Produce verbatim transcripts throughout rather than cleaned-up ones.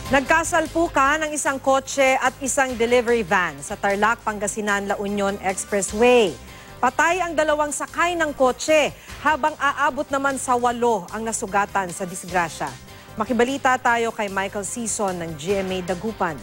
Nagkasalpukan ng isang kotse at isang delivery van sa Tarlac, Pangasinan, La Union Expressway. Patay ang dalawang sakay ng kotse habang aabot naman sa walo ang nasugatan sa disgrasya. Makibalita tayo kay Michael Sison ng G M A Dagupan.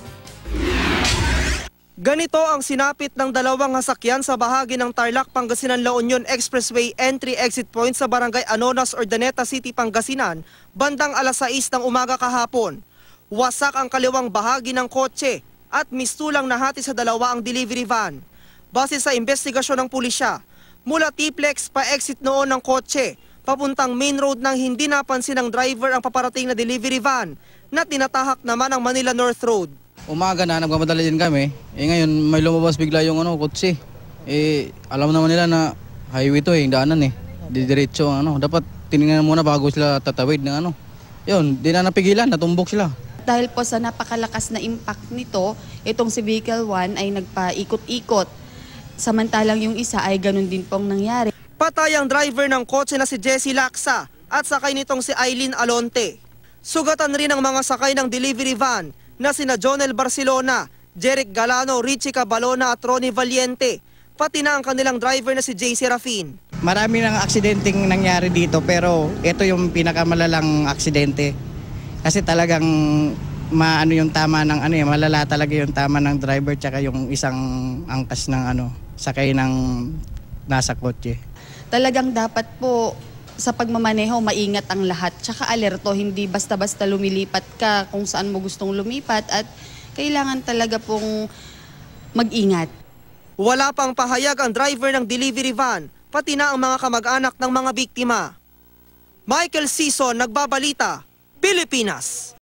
Ganito ang sinapit ng dalawang sasakyan sa bahagi ng Tarlac, Pangasinan, La Union Expressway entry-exit point sa Barangay Anonas, Urdaneta City, Pangasinan, bandang alas sais ng umaga kahapon. Wasak ang kaliwang bahagi ng kotse at mistulang nahati sa dalawa ang delivery van. Base sa investigasyon ng pulisya, mula T-Plex pa-exit noon ng kotse, papuntang main road nang hindi napansin ng driver ang paparating na delivery van na tinatahak naman ang Manila North Road. Umaga na, nagmamadali din kami. Eh ngayon, may lumabas bigla yung ano, kotse. Eh, alam naman nila na highway to eh, yung daanan eh. Didiretso, ano. Dapat tinignan muna bago sila tatawid ng ano. Yun, di na napigilan, natumbok sila. Dahil po sa napakalakas na impact nito, itong si Vehicle one ay nagpaikot-ikot. Samantalang yung isa ay ganun din pong nangyari. Patay ang driver ng kotse na si Jessie Laksa at sakay nitong si Eileen Alonte. Sugatan rin ang mga sakay ng delivery van na sina Jonel Barcelona, Jeric Galano, Richie Cabalona at Ronnie Valiente, pati na ang kanilang driver na si J. Serafin. Marami ng aksidenteng nangyari dito pero ito yung pinakamalalang aksidente. Kasi talagang maano yung tama ng ano eh, malala talaga yung tama ng driver tsaka yung isang angkas ng ano, sakay ng nasa kotse. Talagang dapat po sa pagmamaneho maingat ang lahat tsaka alerto, hindi basta-basta lumilipat ka kung saan mo gustong lumipat at kailangan talaga pong mag-ingat. Wala pang pahayag ang driver ng delivery van, pati na ang mga kamag-anak ng mga biktima. Michael Sison, Nagbabalita, Pilipinas.